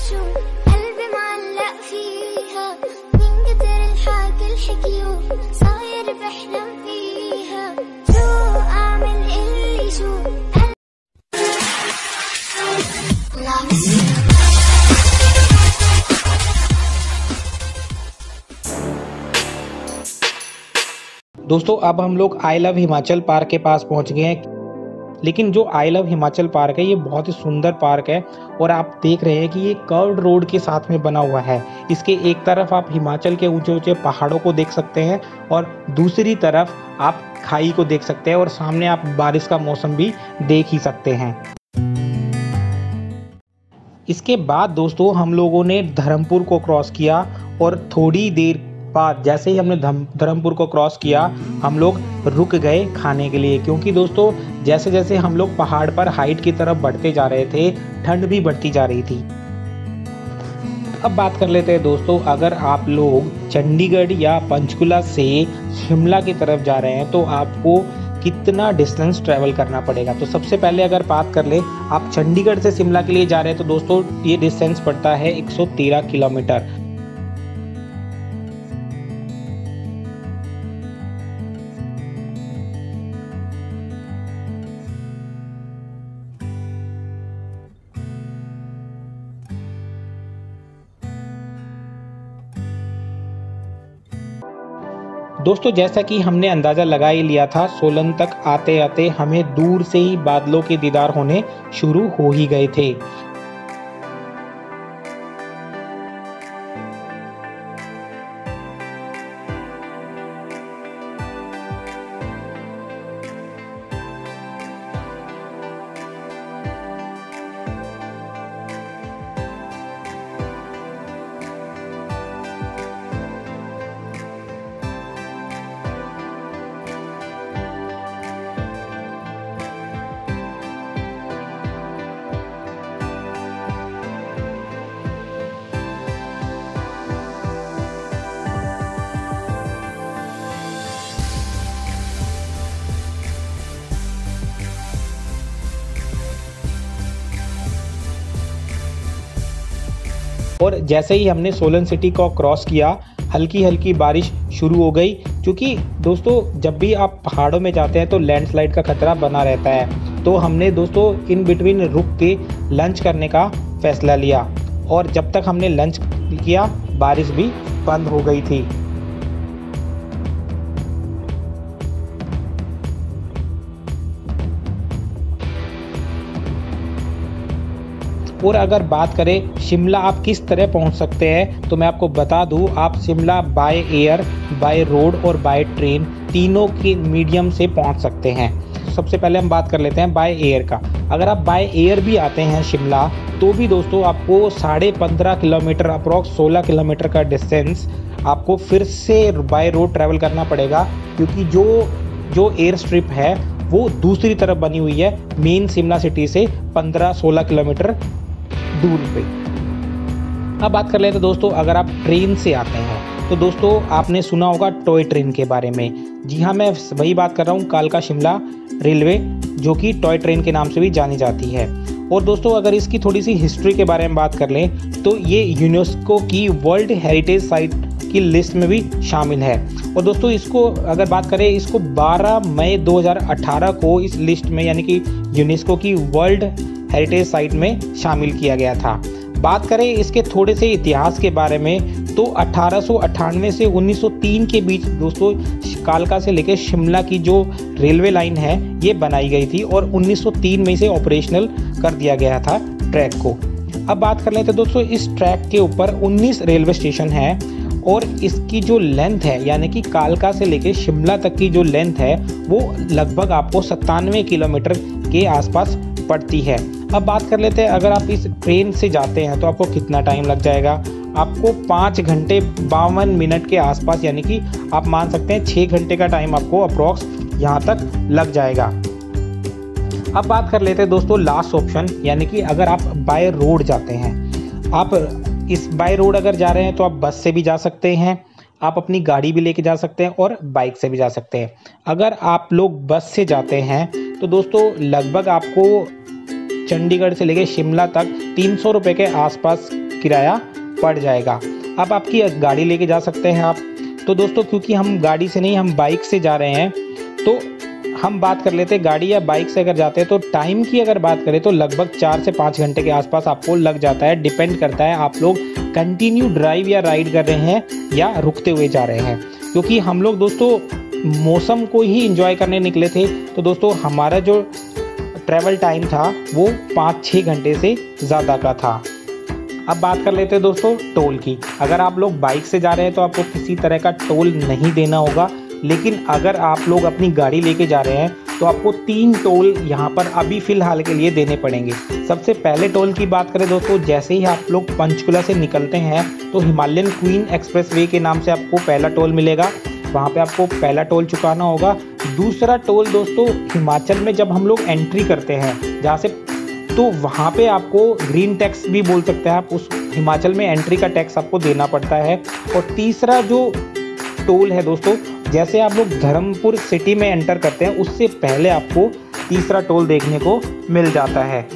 شو قلبي معلق فيها من كتر الحكي الحكيو صاير بحلم فيها شو أعمل اللي شو दोस्तों अब हम लोग आई लव हिमाचल पार्क के पास पहुंच गए हैं। लेकिन जो आई लव हिमाचल पार्क है ये बहुत ही सुंदर पार्क है और आप देख रहे हैं कि ये कर्व्ड रोड के साथ में बना हुआ है। इसके एक तरफ आप हिमाचल के ऊंचे ऊंचे पहाड़ों को देख सकते हैं और दूसरी तरफ आप खाई को देख सकते हैं और सामने आप बारिश का मौसम भी देख ही सकते हैं। इसके बाद दोस्तों हम लोगों ने धर्मपुर को क्रॉस किया और थोड़ी देर बाद जैसे ही हमने धर्मपुर को क्रॉस किया हम लोग रुक गए खाने के लिए, क्योंकि दोस्तों जैसे जैसे हम लोग पहाड़ पर हाइट की तरफ बढ़ते जा रहे थे ठंड भी बढ़ती जा रही थी। अब बात कर लेते हैं दोस्तों, अगर आप लोग चंडीगढ़ या पंचकुला से शिमला की तरफ जा रहे हैं तो आपको कितना डिस्टेंस ट्रैवल करना पड़ेगा। तो सबसे पहले अगर बात कर ले, आप चंडीगढ़ से शिमला के लिए जा रहे हैं तो दोस्तों ये डिस्टेंस पड़ता है 113 किलोमीटर। दोस्तों जैसा कि हमने अंदाज़ा लगा ही लिया था, सोलन तक आते आते हमें दूर से ही बादलों के दीदार होने शुरू हो ही गए थे। और जैसे ही हमने सोलन सिटी को क्रॉस किया हल्की हल्की बारिश शुरू हो गई, क्योंकि दोस्तों जब भी आप पहाड़ों में जाते हैं तो लैंडस्लाइड का खतरा बना रहता है। तो हमने दोस्तों इन बिटवीन रुक के लंच करने का फैसला लिया और जब तक हमने लंच किया बारिश भी बंद हो गई थी। और अगर बात करें शिमला आप किस तरह पहुंच सकते हैं तो मैं आपको बता दूं, आप Shimla by air, by road और बाय ट्रेन तीनों के मीडियम से पहुंच सकते हैं। सबसे पहले हम बात कर लेते हैं बाय एयर का। अगर आप बाय एयर भी आते हैं शिमला तो भी दोस्तों आपको 15.5 किलोमीटर अप्रॉक्स 16 किलोमीटर का डिस्टेंस आपको फिर से बाय रोड ट्रैवल करना पड़ेगा, क्योंकि जो एयर स्ट्रिप है वो दूसरी तरफ बनी हुई है मेन शिमला सिटी से 15-16 किलोमीटर दूर पे। अब बात कर लेते हैं दोस्तों, अगर आप ट्रेन से आते हैं तो दोस्तों आपने सुना होगा टॉय ट्रेन के बारे में। जी हाँ, मैं वही बात कर रहा हूँ, कालका शिमला रेलवे, जो कि टॉय ट्रेन के नाम से भी जानी जाती है। और दोस्तों अगर इसकी थोड़ी सी हिस्ट्री के बारे में बात कर लें तो ये यूनेस्को की वर्ल्ड हेरिटेज साइट की लिस्ट में भी शामिल है। और दोस्तों इसको अगर बात करें, इसको 12 मई 2018 को इस लिस्ट में यानी कि यूनेस्को की वर्ल्ड हेरिटेज साइट में शामिल किया गया था। बात करें इसके थोड़े से इतिहास के बारे में तो 1898 से 1903 के बीच दोस्तों कालका से लेकर शिमला की जो रेलवे लाइन है ये बनाई गई थी और 1903 में इसे ऑपरेशनल कर दिया गया था ट्रैक को। अब बात कर लेते हैं दोस्तों, इस ट्रैक के ऊपर 19 रेलवे स्टेशन है और इसकी जो लेंथ है यानी कि कालका से लेकर शिमला तक की जो लेंथ है वो लगभग आपको 97 किलोमीटर के आसपास पड़ती है। अब बात कर लेते हैं, अगर आप इस ट्रेन से जाते हैं तो आपको कितना टाइम लग जाएगा। आपको 5 घंटे 52 मिनट के आसपास यानी कि आप मान सकते हैं 6 घंटे का टाइम आपको अप्रॉक्स यहाँ तक लग जाएगा। अब बात कर लेते हैं दोस्तों लास्ट ऑप्शन, यानी कि अगर आप बाय रोड जाते हैं। आप इस बाय रोड अगर जा रहे हैं तो आप बस से भी जा सकते हैं, आप अपनी गाड़ी भी लेके जा सकते हैं और बाइक से भी जा सकते हैं। अगर आप लोग बस से जाते हैं तो दोस्तों लगभग आपको चंडीगढ़ से लेके शिमला तक 300 रुपये के आसपास किराया पड़ जाएगा। अब आपकी गाड़ी लेके जा सकते हैं आप। तो दोस्तों क्योंकि हम गाड़ी से नहीं, हम बाइक से जा रहे हैं, तो हम बात कर लेते हैं गाड़ी या बाइक से अगर जाते हैं तो टाइम की अगर बात करें तो लगभग 4 से 5 घंटे के आसपास आपको लग जाता है। डिपेंड करता है आप लोग कंटिन्यू ड्राइव या राइड कर रहे हैं या रुकते हुए जा रहे हैं। क्योंकि हम लोग दोस्तों मौसम को ही एंजॉय करने निकले थे, तो दोस्तों हमारा जो ट्रैवल टाइम था वो 5-6 घंटे से ज़्यादा का था। अब बात कर लेते हैं दोस्तों टोल की। अगर आप लोग बाइक से जा रहे हैं तो आपको किसी तरह का टोल नहीं देना होगा, लेकिन अगर आप लोग अपनी गाड़ी लेके जा रहे हैं तो आपको 3 टोल यहाँ पर अभी फ़िलहाल के लिए देने पड़ेंगे। सबसे पहले टोल की बात करें दोस्तों, जैसे ही आप लोग पंचकुला से निकलते हैं तो हिमालयन क्वीन एक्सप्रेसवे के नाम से आपको पहला टोल मिलेगा, वहाँ पे आपको पहला टोल चुकाना होगा। दूसरा टोल दोस्तों हिमाचल में जब हम लोग एंट्री करते हैं जहाँ से, तो वहाँ पे आपको ग्रीन टैक्स भी बोल सकते हैं आप, उस हिमाचल में एंट्री का टैक्स आपको देना पड़ता है। और तीसरा जो टोल है दोस्तों, जैसे आप लोग धर्मपुर सिटी में एंटर करते हैं उससे पहले आपको तीसरा टोल देखने को मिल जाता है।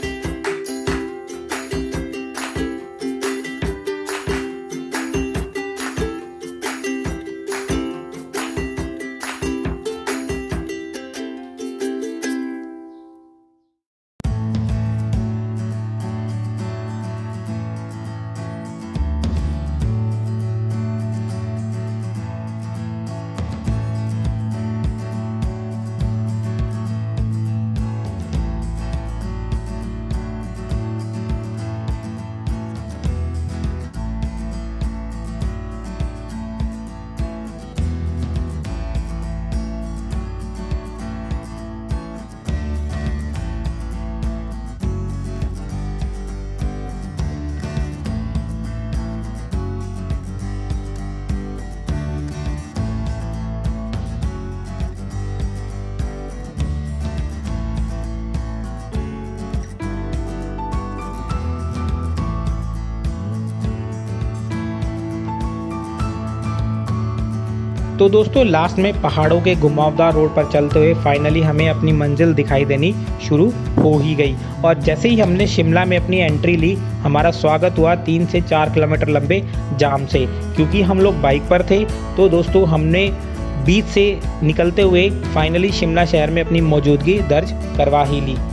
तो दोस्तों लास्ट में पहाड़ों के घुमावदार रोड पर चलते हुए फाइनली हमें अपनी मंजिल दिखाई देनी शुरू हो ही गई। और जैसे ही हमने शिमला में अपनी एंट्री ली, हमारा स्वागत हुआ 3 से 4 किलोमीटर लंबे जाम से। क्योंकि हम लोग बाइक पर थे तो दोस्तों हमने बीच से निकलते हुए फाइनली शिमला शहर में अपनी मौजूदगी दर्ज करवा ही ली।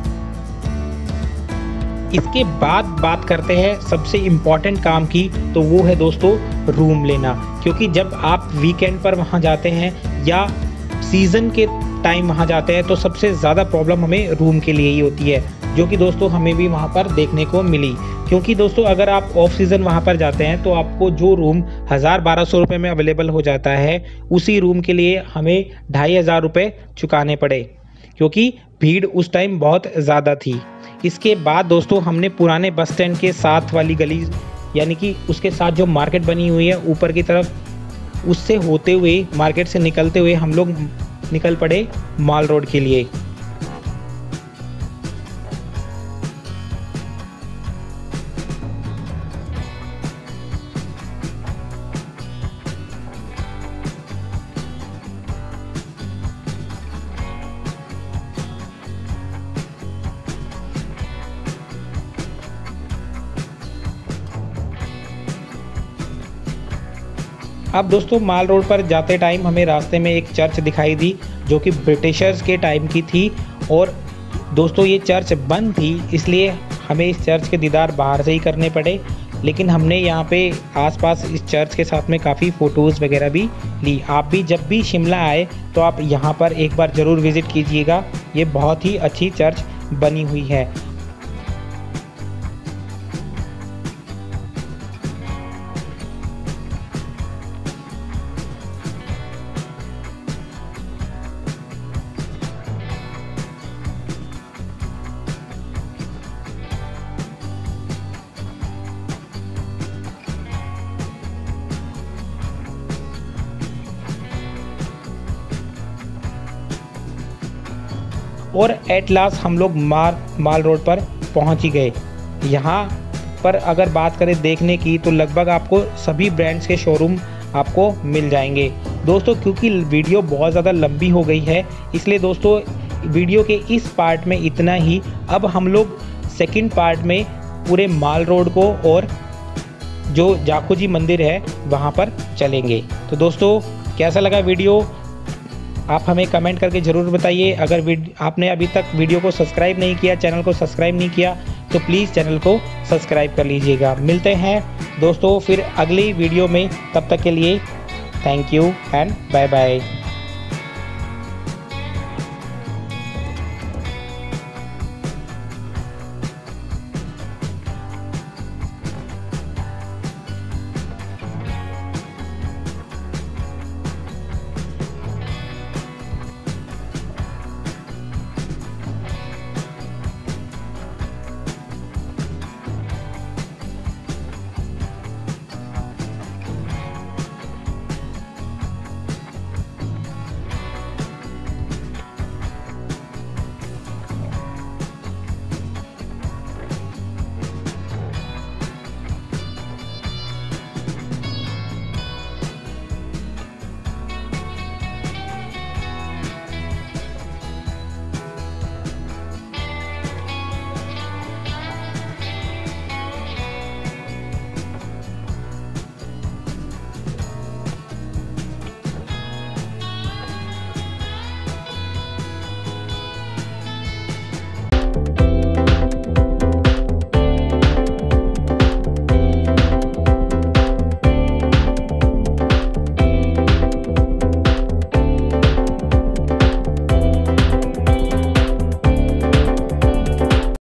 इसके बाद बात करते हैं सबसे इम्पॉर्टेंट काम की, तो वो है दोस्तों रूम लेना। क्योंकि जब आप वीकेंड पर वहाँ जाते हैं या सीज़न के टाइम वहाँ जाते हैं तो सबसे ज़्यादा प्रॉब्लम हमें रूम के लिए ही होती है, जो कि दोस्तों हमें भी वहाँ पर देखने को मिली। क्योंकि दोस्तों अगर आप ऑफ सीज़न वहाँ पर जाते हैं तो आपको जो रूम 1000-1200 रुपये में अवेलेबल हो जाता है, उसी रूम के लिए हमें 2500 रुपये चुकाने पड़े, क्योंकि भीड़ उस टाइम बहुत ज़्यादा थी। इसके बाद दोस्तों हमने पुराने बस स्टैंड के साथ वाली गली, यानी कि उसके साथ जो मार्केट बनी हुई है ऊपर की तरफ, उससे होते हुए मार्केट से निकलते हुए हम लोग निकल पड़े माल रोड के लिए। अब दोस्तों माल रोड पर जाते टाइम हमें रास्ते में एक चर्च दिखाई दी, जो कि ब्रिटिशर्स के टाइम की थी। और दोस्तों ये चर्च बंद थी, इसलिए हमें इस चर्च के दीदार बाहर से ही करने पड़े। लेकिन हमने यहाँ पे आसपास इस चर्च के साथ में काफ़ी फ़ोटोज़ वगैरह भी ली। आप भी जब भी शिमला आए तो आप यहाँ पर एक बार ज़रूर विज़िट कीजिएगा, ये बहुत ही अच्छी चर्च बनी हुई है। और एट लास्ट हम लोग माल रोड पर पहुंच ही गए। यहाँ पर अगर बात करें देखने की तो लगभग आपको सभी ब्रांड्स के शोरूम आपको मिल जाएंगे। दोस्तों क्योंकि वीडियो बहुत ज़्यादा लंबी हो गई है, इसलिए दोस्तों वीडियो के इस पार्ट में इतना ही। अब हम लोग सेकंड पार्ट में पूरे माल रोड को और जो जाखू मंदिर है वहाँ पर चलेंगे। तो दोस्तों कैसा लगा वीडियो आप हमें कमेंट करके ज़रूर बताइए। अगर आपने अभी तक वीडियो को सब्सक्राइब नहीं किया, चैनल को सब्सक्राइब नहीं किया, तो प्लीज़ चैनल को सब्सक्राइब कर लीजिएगा। मिलते हैं दोस्तों फिर अगली वीडियो में, तब तक के लिए thank you and bye bye.